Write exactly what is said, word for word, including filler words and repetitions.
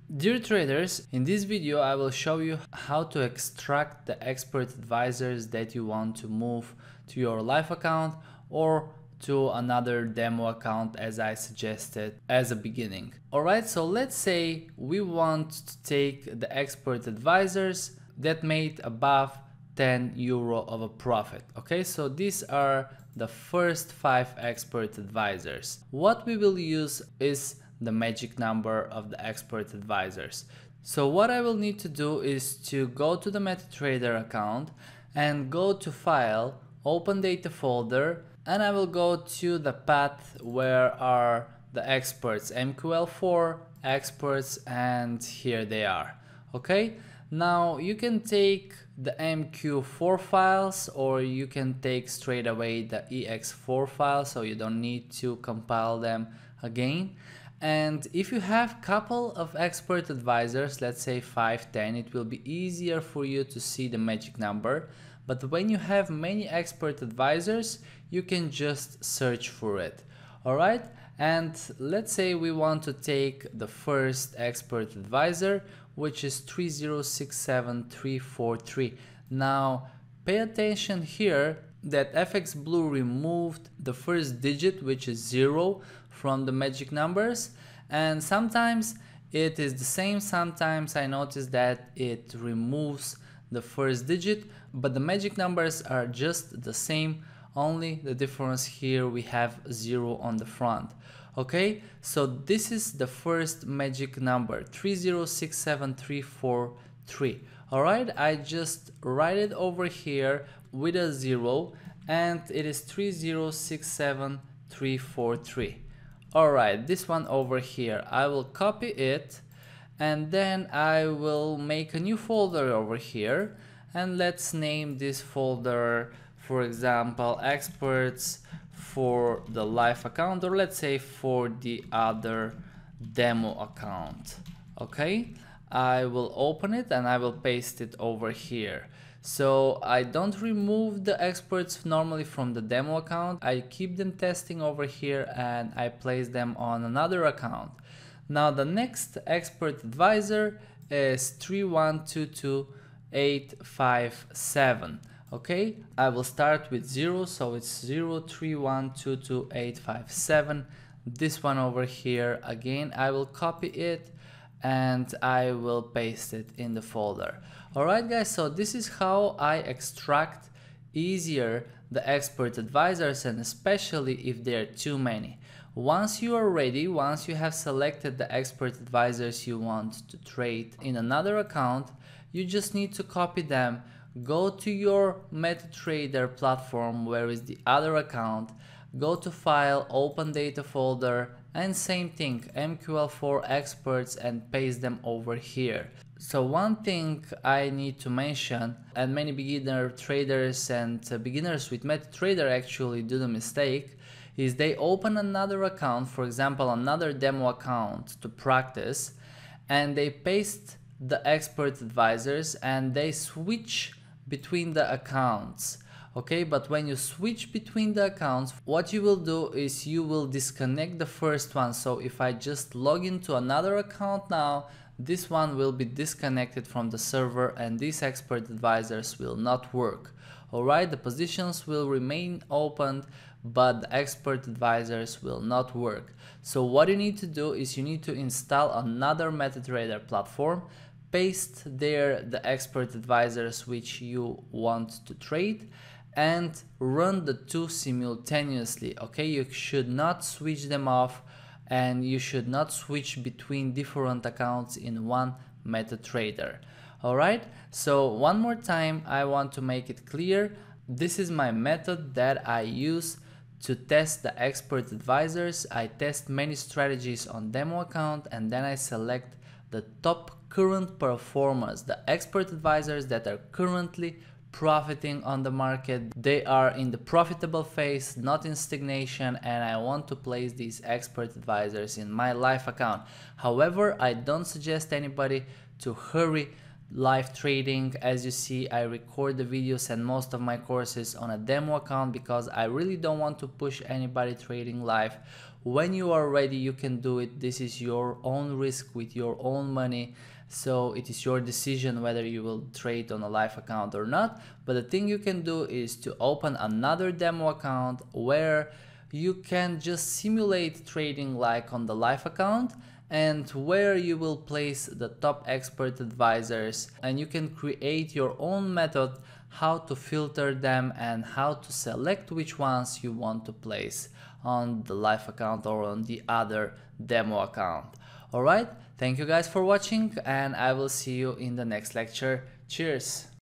Dear traders, in this video I will show you how to extract the expert advisors that you want to move to your live account or to another demo account as I suggested as a beginning. Alright, so let's say we want to take the expert advisors that made above ten euro of a profit. Okay, so these are the first five expert advisors. What we will use is the magic number of the expert advisors. So what I will need to do is to go to the MetaTrader account and go to File, Open Data Folder, and I will go to the path where are the experts, M Q L four experts, and here they are. Okay, now you can take the M Q four files or you can take straight away the E X four file, so you don't need to compile them again. And if you have couple of expert advisors, let's say five, ten, it will be easier for you to see the magic number. But when you have many expert advisors, you can just search for it. Alright, and let's say we want to take the first expert advisor, which is three zero six seven three four three. Now pay attention here that F X Blue removed the first digit, which is zero, from the magic numbers, and sometimes it is the same, sometimes I notice that it removes the first digit, but the magic numbers are just the same, only the difference here we have zero on the front. Okay, so this is the first magic number, three zero six seven three four three. Alright, I just write it over here with a zero, and it is three zero six seven three four three. Alright, this one over here, I will copy it and then I will make a new folder over here, and let's name this folder, for example, experts for the live account, or let's say for the other demo account. Okay, I will open it and I will paste it over here. So I don't remove the experts normally from the demo account, I keep them testing over here and I place them on another account. Now the next expert advisor is three one two two eight five seven. Okay, I will start with zero, so it's zero three one two two eight five seven. This one over here, again I will copy it and I will paste it in the folder. Alright guys, so this is how I extract easier the expert advisors, and especially if there are too many. Once you are ready, once you have selected the expert advisors you want to trade in another account, you just need to copy them, go to your MetaTrader platform where is the other account, go to File, Open Data Folder, and same thing, M Q L four experts, and paste them over here. So one thing I need to mention, and many beginner traders and uh, beginners with MetaTrader actually do the mistake, is they open another account, for example another demo account to practice, and they paste the expert advisors and they switch between the accounts. Okay, but when you switch between the accounts, what you will do is you will disconnect the first one. So if I just log into another account now, this one will be disconnected from the server and these expert advisors will not work. Alright, the positions will remain opened, but the expert advisors will not work. So what you need to do is you need to install another MetaTrader platform, paste there the expert advisors which you want to trade, and run the two simultaneously. Okay, you should not switch them off and you should not switch between different accounts in one MetaTrader. Alright, so one more time I want to make it clear, this is my method that I use to test the expert advisors. I test many strategies on demo account and then I select the top current performers, the expert advisors that are currently profiting on the market. They are in the profitable phase, not in stagnation, and I want to place these expert advisors in my live account. However, I don't suggest anybody to hurry live trading. As you see, I record the videos and most of my courses on a demo account because I really don't want to push anybody trading live. when you are ready, you can do it. This is your own risk with your own money. So it is your decision whether you will trade on a live account or not. But the thing you can do is to open another demo account where you can just simulate trading like on the live account, and where you will place the top expert advisors, and you can create your own method how to filter them and how to select which ones you want to place on the live account or on the other demo account. Alright, thank you guys for watching, and I will see you in the next lecture. Cheers!